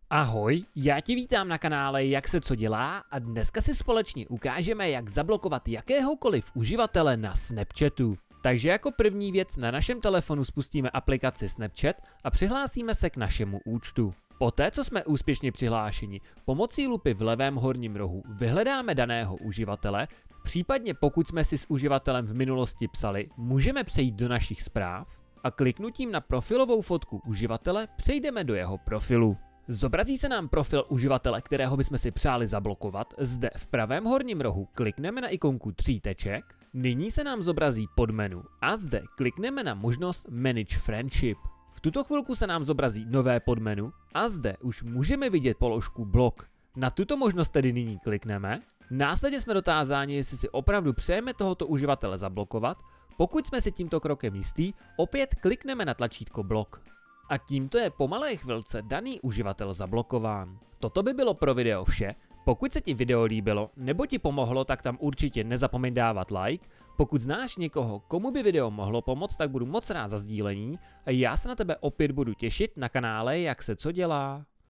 Ahoj, já tě vítám na kanále Jak se co dělá a dneska si společně ukážeme, jak zablokovat jakéhokoliv uživatele na Snapchatu. Takže jako první věc na našem telefonu spustíme aplikaci Snapchat a přihlásíme se k našemu účtu. Poté, co jsme úspěšně přihlášeni, pomocí lupy v levém horním rohu vyhledáme daného uživatele, případně pokud jsme si s uživatelem v minulosti psali, můžeme přejít do našich zpráv a kliknutím na profilovou fotku uživatele přejdeme do jeho profilu. Zobrazí se nám profil uživatele, kterého bychom si přáli zablokovat. Zde v pravém horním rohu klikneme na ikonku 3 teček, nyní se nám zobrazí podmenu a zde klikneme na možnost Manage Friendship. V tuto chvilku se nám zobrazí nové podmenu a zde už můžeme vidět položku blok. Na tuto možnost tedy nyní klikneme, následně jsme dotázáni, jestli si opravdu přejeme tohoto uživatele zablokovat. Pokud jsme si tímto krokem jistí, opět klikneme na tlačítko blok. A tímto je po malé chvilce daný uživatel zablokován. Toto by bylo pro video vše. Pokud se ti video líbilo nebo ti pomohlo, tak tam určitě nezapomeň dávat like. Pokud znáš někoho, komu by video mohlo pomoct, tak budu moc rád za sdílení a já se na tebe opět budu těšit na kanále Jak se co dělá.